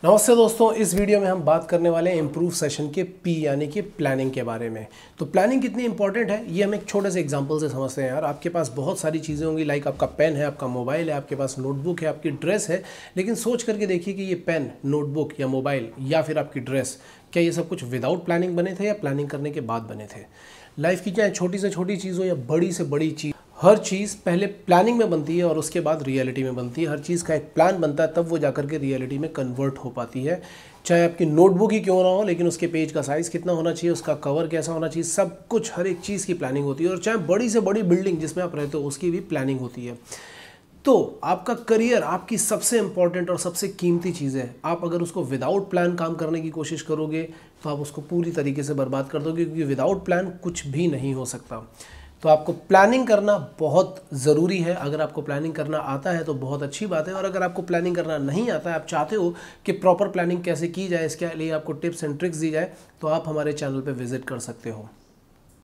नमस्ते दोस्तों, इस वीडियो में हम बात करने वाले हैं इम्प्रूव सेशन के पी यानी कि प्लानिंग के बारे में। तो प्लानिंग कितनी इंपॉर्टेंट है ये हम एक छोटे से एग्जांपल से समझते हैं। यार आपके पास बहुत सारी चीज़ें होंगी, लाइक आपका पेन है, आपका मोबाइल है, आपके पास नोटबुक है, आपकी ड्रेस है, लेकिन सोच करके देखिए कि ये पेन, नोटबुक या मोबाइल या फिर आपकी ड्रेस, क्या ये सब कुछ विदाउट प्लानिंग बने थे या प्लानिंग करने के बाद बने थे? लाइफ की चाहे छोटी से छोटी चीज़ हो या बड़ी से बड़ी चीज़, हर चीज़ पहले प्लानिंग में बनती है और उसके बाद रियलिटी में बनती है। हर चीज़ का एक प्लान बनता है, तब वो जाकर के रियलिटी में कन्वर्ट हो पाती है। चाहे आपकी नोटबुक ही क्यों ना हो, लेकिन उसके पेज का साइज़ कितना होना चाहिए, उसका कवर कैसा होना चाहिए, सब कुछ हर एक चीज़ की प्लानिंग होती है। और चाहे बड़ी से बड़ी बिल्डिंग जिसमें आप रहते हो उसकी भी प्लानिंग होती है। तो आपका करियर आपकी सबसे इंपॉर्टेंट और सबसे कीमती चीज़ है। आप अगर उसको विदाउट प्लान काम करने की कोशिश करोगे तो आप उसको पूरी तरीके से बर्बाद कर दोगे, क्योंकि विदाउट प्लान कुछ भी नहीं हो सकता। तो आपको प्लानिंग करना बहुत ज़रूरी है। अगर आपको प्लानिंग करना आता है तो बहुत अच्छी बात है, और अगर आपको प्लानिंग करना नहीं आता है, आप चाहते हो कि प्रॉपर प्लानिंग कैसे की जाए, इसके लिए आपको टिप्स एंड ट्रिक्स दी जाए, तो आप हमारे चैनल पे विजिट कर सकते हो।